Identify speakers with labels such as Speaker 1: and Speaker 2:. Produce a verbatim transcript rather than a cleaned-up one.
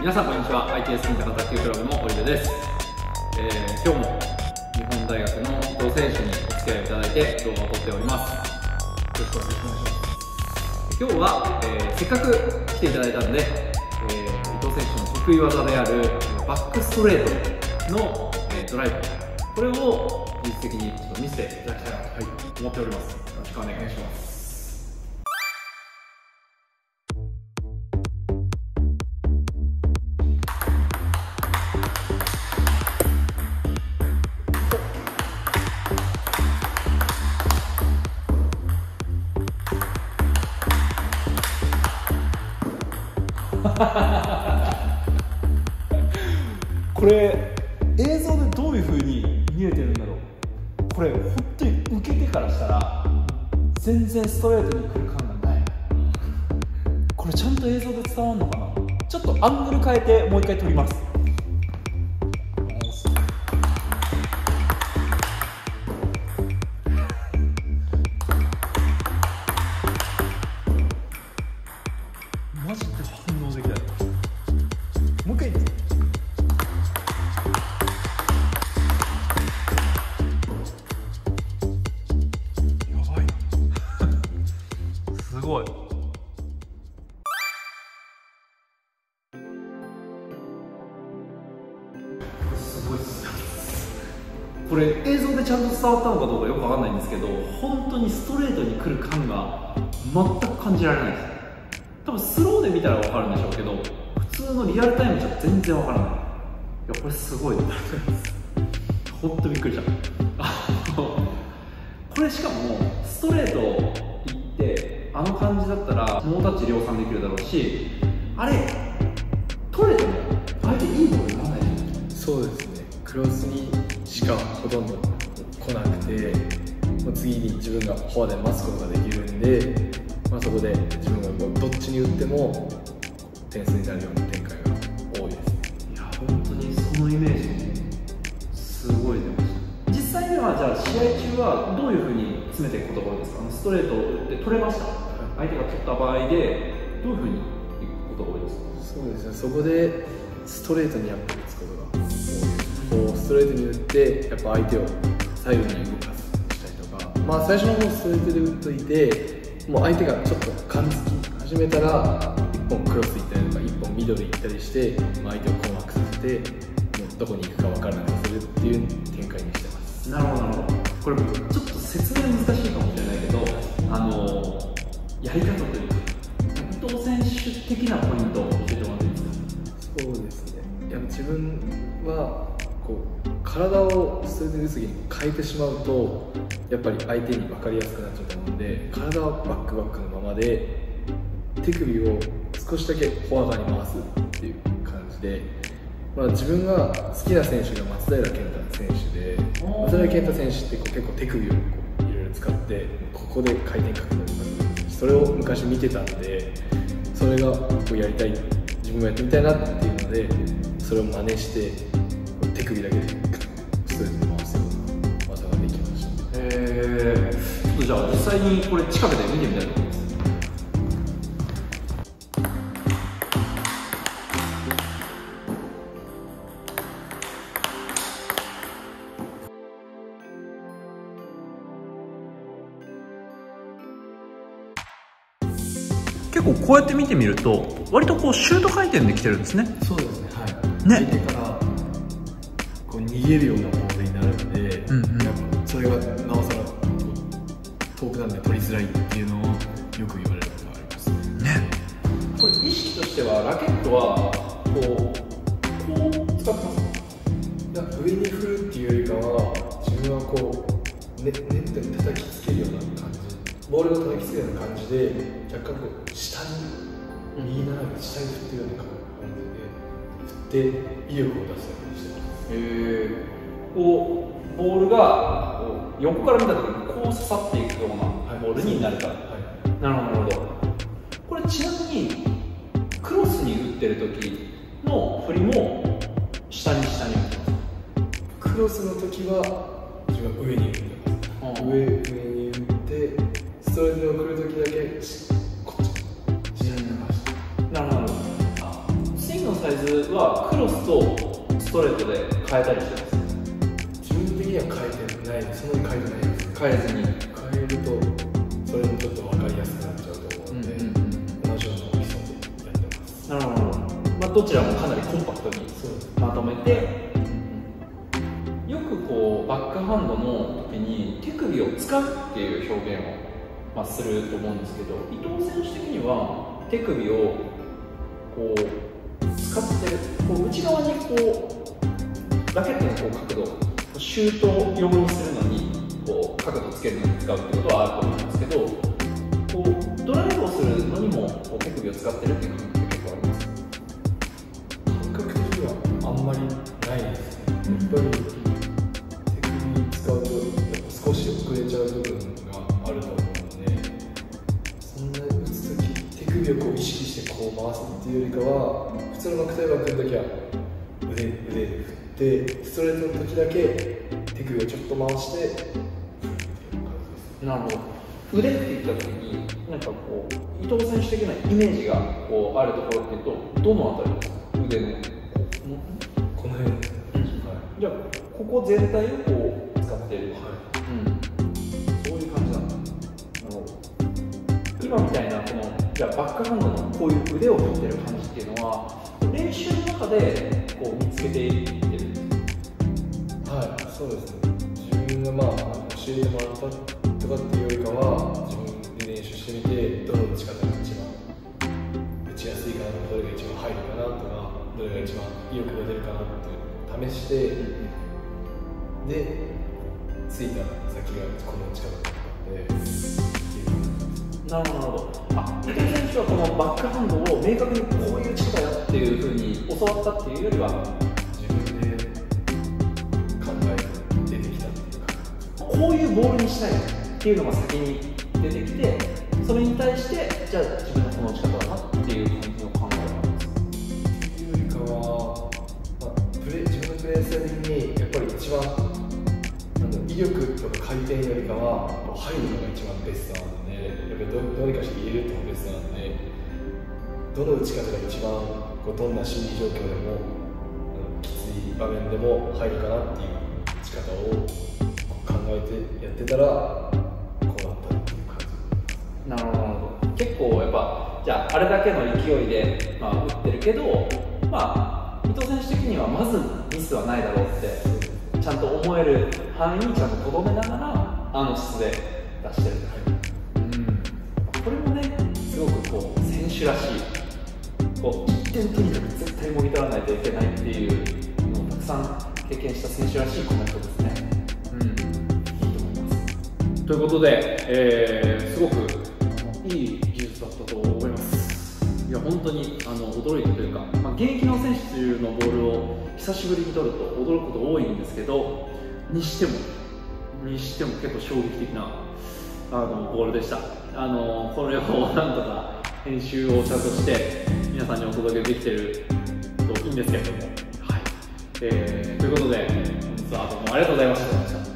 Speaker 1: 皆さんこんにちは。 アイティーエス インター卓球クラブの織部です。えー、今日も日本大学の伊藤選手にお付き合いいただいて動画を撮っております。よろしくお願いします。今日は、えー、せっかく来ていただいたので、えー、伊藤選手の得意技であるバックストレートの、えー、ドライブ、これを技術的にちょっと見せていただきたいなと思っております。よろしくお願いします。
Speaker 2: これ映像でどういう風に見えてるんだろう。これ本当に受けてからしたら全然ストレートに来る感がない。これちゃんと映像で伝わるのかな。ちょっとアングル変えてもう一回撮ります。マジで反応できない。もう一回いいですか。やばいすごい。
Speaker 1: すごいっす。これ映像でちゃんと伝わったのかどうかよくわかんないんですけど、本当にストレートに来る感が全く感じられないです。多分スローで見たら分かるんでしょうけど、普通のリアルタイムじゃ全然分からない。いやこれすごいな本当びっくりした。これしかもストレートいってあの感じだったらノータッチ量産できるだろうし、あれ取れても相手いいボールにならない。
Speaker 3: そうですね、クロスにしかほとんど来なくて、もう次に自分がフォアで待つことができるんで、まあ、そこで自分がどっちに打っても点数になるような展開が多いです。
Speaker 1: いや本当にそのイメージすごい出ました。実際にはじゃあ試合中はどういうふうに詰めていくことが多いですか。ストレートを打って取れました、相手が取った場合でどういうふうにいくことが多いですか。
Speaker 3: そうですね、そこでストレートにやっぱり打つことが多いです。こうストレートに打ってやっぱ相手を左右に動かすしたりとか、まあ最初の方ストレートで打っといて、もう相手がちょっと感づき始めたらいっぽんクロス行ったりとかいっぽんミドル行ったりして、まあ、相手を困惑させてもうどこに行くか分からなくさせるっていう展開にしてます。
Speaker 1: なるほどなるほど。これちょっと説明難しいかもしれないけど、あのやり方というか伊藤選手的なポイントを教えてもらっていいですか。
Speaker 3: そうですね、いや自分はこう体をストレートで打つ時に変えてしまうとやっぱり相手に分かりやすくなっちゃうと思うんで、体はバックバックのままで手首を少しだけフォア側に回すっていう感じで、まあ、自分が好きな選手が松平健太選手で、松平健太選手ってこう結構手首をこういろいろ使ってここで回転かけたりとか、それを昔見てたんで、それがこうやりたい、自分もやってみたいなっていうのでそれを真似して手首だけでストレートに回すような技ができました。
Speaker 1: へえ。ちょっとじゃあ実際にこれ近くで見てみたいと思います。結構こうやって見てみると割とこうシュート回転できてるんですね。
Speaker 3: そうですね、はい。
Speaker 1: ね、
Speaker 3: 相手からこう逃げるようなボールになるので、うんうん、やっぱそれがなおさら遠くなんで取りづらいっていうのをよく言われることがあります
Speaker 1: ね。これ意識としてはラケットはこうこう使ってます。
Speaker 3: いや上に振るっていうよりかは自分はこうネットに叩きつけるような感じ、ボールを叩きつけるような感じで若干こう下に右斜め下に振ってるような感じで振って威力を出すようにしてます。
Speaker 1: へえ。こうボールがこう横から見た時にこう刺さっていくようなボールになるから、はい、なるほどなるほど。これちなみにクロスに打ってる時の振りも下に下に打ってます。
Speaker 3: クロスの時は自分は上に打ってます。上上に打ってストレートが来る時だけこっち
Speaker 1: なるほど。スイングの最イズはクロスとストレートで変えたりしてます。
Speaker 3: 自分的には変えてないです。そんなに変えてないです。
Speaker 1: 変えずに
Speaker 3: 変えるとそれもちょっと分かりやすくなっちゃうと思うので、
Speaker 1: うんうんうん
Speaker 3: 同じような大きさでやってます。
Speaker 1: なるほど、まあ、どちらもかなりコンパクトにまとめて、よくこうバックハンドの時に手首を使うっていう表現を、まあ、すると思うんですけど、伊藤選手的には手首をこう使ってる、こう内側にこうラケットのこう角度、シュート用にするのにこう角度つけるのに使うってことはあると思うんですけど、こうドライブをするのにもこう手首を使ってるっていう感覚って結構あります。
Speaker 3: 感覚的にはあんまりないですね。やっぱり手首使うとやっぱ少し遅れちゃう部分があると思うので、そんな打つとき手首をこう意識してこう回すっていうよりかは、普通のバックタイバックの時は腕腕で振ってストレートの時だけ手首をちょっと回して振るっていう感じです。
Speaker 1: なるほど。腕って言った時になんかこう伊藤選手的なイメージがこうあるところっていうとどのあたりですか？腕の
Speaker 3: この辺ですね。
Speaker 1: じゃあここ全体をこう使っている、
Speaker 3: はい
Speaker 1: うん、そういう感じなんだ。なるほど。今みたいなこのじゃあバックハンドのこういう腕を振ってる感じっていうのは練習の中でこう見つけていってる。
Speaker 3: はい、そうですね。自分がまあ教えてもらったとかっていうよりかは、自分で練習してみてどの打ち方が一番打ちやすいかな、どれが一番入るかなとか、どれが一番威力が出るかなって試して、でついた先がこの打ち方だったので。
Speaker 1: なるほどなるほど。あ、伊藤選手はこのバックハンドを明確にこういう打ち方だっていうふうに教わったっていうよりは
Speaker 3: 自分で考えて出てきたっていうか、
Speaker 1: こういうボールにしたいっていうのが先に出てきて、それに対してじゃあ自分のこの打ち方だなっていう感じの考えがあるんですか？
Speaker 3: っていうよりかは、まあ、プレ自分のプレースタイル的にやっぱり一番なんだろう、威力とか回転よりかは入るのが一番ベストなので、やっぱり ど, どうにかして入れるっていうのがベストなので、どの打ち方が一番こうどんな心理状況でもきつい場面でも入るかなっていう打ち方を考えてやってたらこうなったっていう感じ。
Speaker 1: なるほどなるほど。結構やっぱじゃああれだけの勢いで、まあ、打ってるけど、まあ伊藤選手的にはまずミスはないだろうってちゃんと思える範囲にちゃんととどめながらあの質で出してる。これもね、すごくこう選手らしい、こういってんとにかく絶対もぎ取らないといけないっていうのをたくさん経験した選手らしいコメントですね。うん、いいと思います。ということで、えー、すごくいい技術だったと思います。いや本当にあの驚いたというか、まあ、現役の選手のボールを久しぶりに取ると驚くこと多いんですけど、にしてもにしても結構衝撃的なあのボールでした。あのこれをなんとか編集をちゃんとして皆さんにお届けできてるといいんですけれども、はい、えー、ということで本日はどうもありがとうございました。